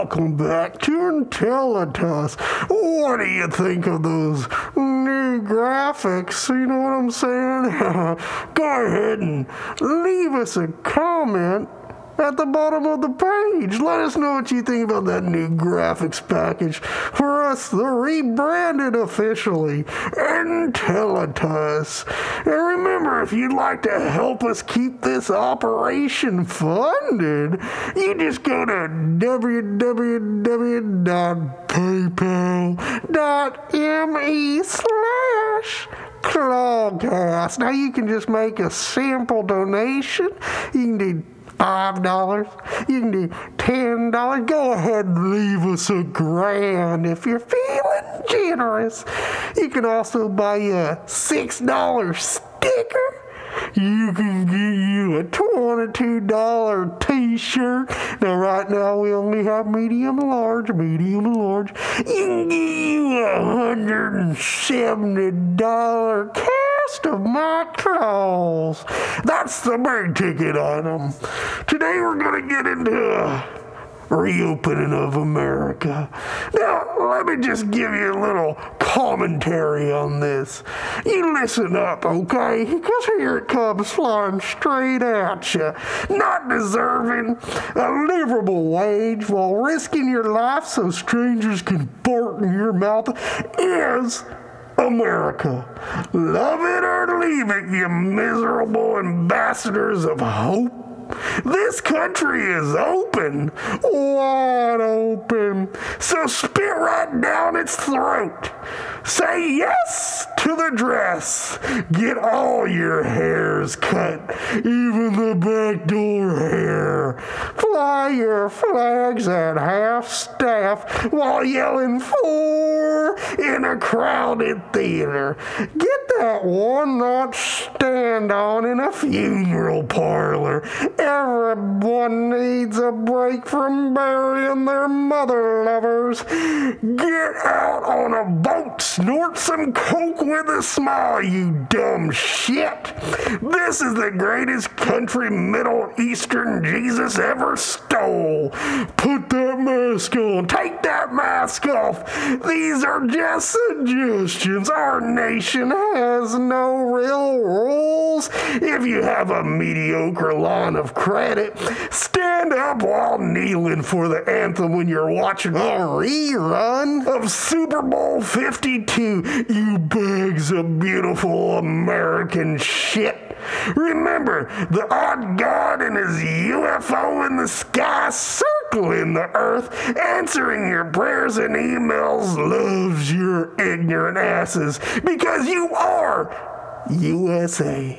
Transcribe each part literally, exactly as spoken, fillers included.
Welcome back to Intellitus. What do you think of those new graphics? You know what I'm saying? Go ahead and leave us a comment at the bottom of the page. Let us know what you think about that new graphics package for us, the rebranded officially Intellitus. And remember, if you'd like to help us keep this operation funded, you just go to w w w dot paypal dot me slash clawcast. Now you can just make a simple donation. You can do Five dollars. You can do ten dollars. Go ahead and leave us a grand if you're feeling generous. You can also buy a six dollar sticker. You can get you a twenty-two dollar t-shirt. Now, right now, we only have medium and large, medium and large. You can get you a one hundred seventy dollar cast of my claws. That's the big ticket item. Today, we're going to get into a reopening of America. Now, let me just give you a little commentary on this. You listen up, okay? Because here it comes flying straight at you. Not deserving a livable wage while risking your life so strangers can fart in your mouth is America. Love it or leave it, you miserable ambassadors of hope. This country is open, wide open, so spit right down its throat. Say yes to the dress. Get all your hairs cut, even the backdoor hair. Fly your flags at half staff while yelling for in a crowded theater. Get that one-notch stand on in a funeral parlor. Everyone needs a break from burying their mother lovers. Get out on a boat, snort some coke with a smile, you dumb shit. This is the greatest country Middle Eastern Jesus ever stole. Put that mask on. Take that mask off. These are just suggestions. Our nation has no real rules. If you have a mediocre line of credit, stand up while kneeling for the anthem when you're watching a rerun of Super Bowl fifty-two, you bags of beautiful American shit. Remember, the odd God and his U F O in the sky circling the earth, answering your prayers and emails, loves your ignorant asses because you are U S A.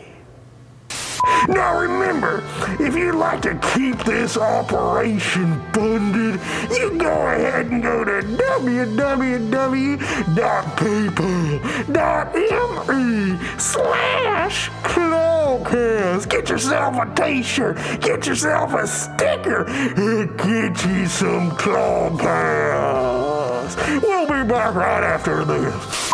Now remember, if you'd like to keep this operation funded, you go ahead and go to w w w dot paypal dot me slash clawcast. Get yourself a t-shirt, get yourself a sticker, and get you some clawcast. We'll be back right after this.